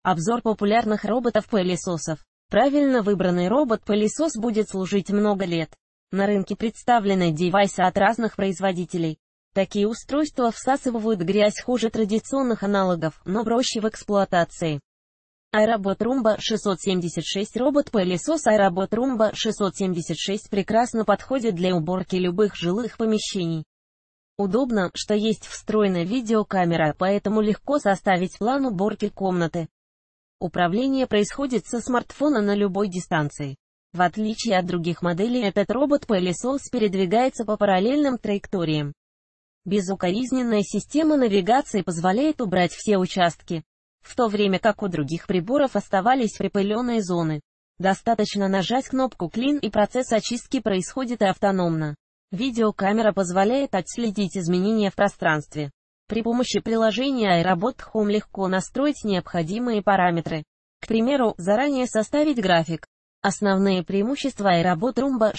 Обзор популярных роботов-пылесосов. Правильно выбранный робот-пылесос будет служить много лет. На рынке представлены девайсы от разных производителей. Такие устройства всасывают грязь хуже традиционных аналогов, но проще в эксплуатации. iRobot Roomba 676. Робот-пылесос iRobot Roomba 676 прекрасно подходит для уборки любых жилых помещений. Удобно, что есть встроенная видеокамера, поэтому легко составить план уборки комнаты. Управление происходит со смартфона на любой дистанции. В отличие от других моделей, этот робот-пылесос передвигается по параллельным траекториям. Безукоризненная система навигации позволяет убрать все участки, в то время как у других приборов оставались припыленные зоны. Достаточно нажать кнопку Clean, и процесс очистки происходит автономно. Видеокамера позволяет отследить изменения в пространстве. При помощи приложения iRobot Home легко настроить необходимые параметры. К примеру, заранее составить график. Основные преимущества iRobot Roomba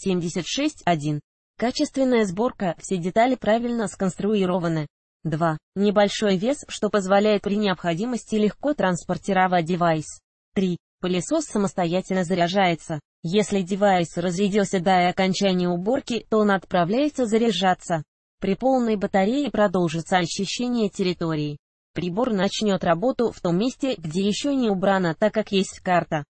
676.1. Качественная сборка, все детали правильно сконструированы. 2. Небольшой вес, что позволяет при необходимости легко транспортировать девайс. 3. Пылесос самостоятельно заряжается. Если девайс разрядился до окончания уборки, то он отправляется заряжаться. При полной батарее продолжится очищение территории. Прибор начнет работу в том месте, где еще не убрано, так как есть карта.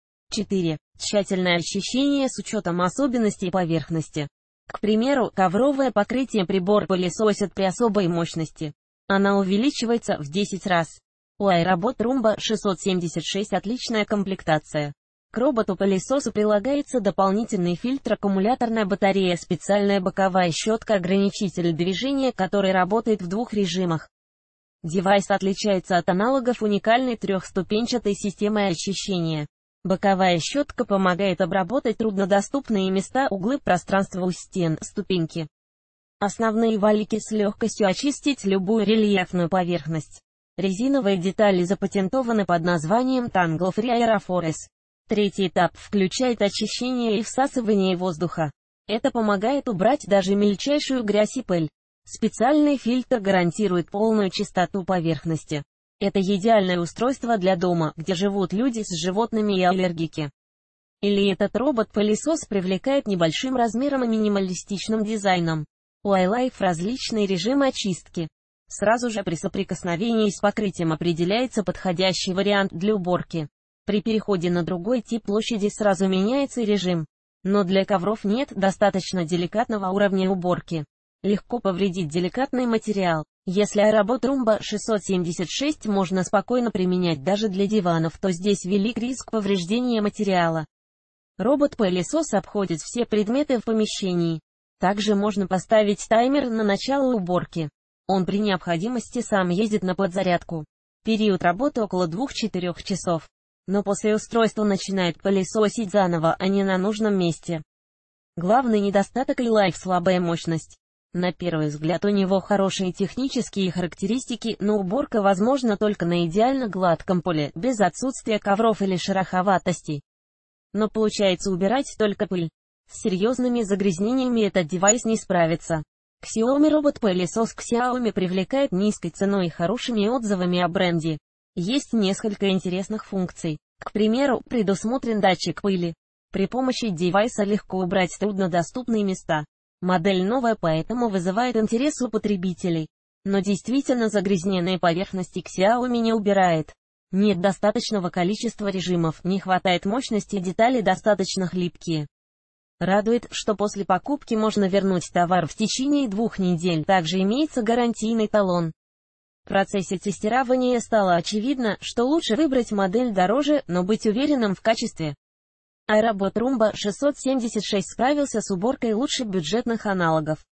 4. Тщательное очищение с учетом особенностей поверхности. К примеру, ковровое покрытие прибор пылесосит при особой мощности. Она увеличивается в 10 раз. У iRobot Roomba 676 отличная комплектация. К роботу-пылесосу прилагается дополнительный фильтр, аккумуляторная батарея, специальная боковая щетка, ограничитель движения, который работает в двух режимах. Девайс отличается от аналогов уникальной трехступенчатой системой очищения. Боковая щетка помогает обработать труднодоступные места, углы пространства у стен, ступеньки. Основные валики с легкостью очистить любую рельефную поверхность. Резиновые детали запатентованы под названием Tangle Free Aeroforce. Третий этап включает очищение и всасывание воздуха. Это помогает убрать даже мельчайшую грязь и пыль. Специальный фильтр гарантирует полную чистоту поверхности. Это идеальное устройство для дома, где живут люди с животными и аллергики. Или этот робот-пылесос привлекает небольшим размером и минималистичным дизайном. У iLife различные режимы очистки. Сразу же при соприкосновении с покрытием определяется подходящий вариант для уборки. При переходе на другой тип площади сразу меняется режим. Но для ковров нет достаточно деликатного уровня уборки. Легко повредить деликатный материал. Если iRobot Roomba 676 можно спокойно применять даже для диванов, то здесь велик риск повреждения материала. Робот-пылесос обходит все предметы в помещении. Также можно поставить таймер на начало уборки. Он при необходимости сам ездит на подзарядку. Период работы около 2-4 часов. Но после устройства начинает пылесосить заново, а не на нужном месте. Главный недостаток iLife — слабая мощность. На первый взгляд у него хорошие технические характеристики, но уборка возможна только на идеально гладком поле, без отсутствия ковров или шероховатостей. Но получается убирать только пыль. С серьезными загрязнениями этот девайс не справится. Xiaomi робот-пылесос Xiaomi привлекает низкой ценой и хорошими отзывами о бренде. Есть несколько интересных функций. К примеру, предусмотрен датчик пыли. При помощи девайса легко убрать труднодоступные места. Модель новая, поэтому вызывает интерес у потребителей. Но действительно загрязненные поверхности Xiaomi не убирает. Нет достаточного количества режимов, не хватает мощности, детали достаточно хлипкие. Радует, что после покупки можно вернуть товар в течение 2 недель, также имеется гарантийный талон. В процессе тестирования стало очевидно, что лучше выбрать модель дороже, но быть уверенным в качестве. iRobot Roomba 676 справился с уборкой лучше бюджетных аналогов.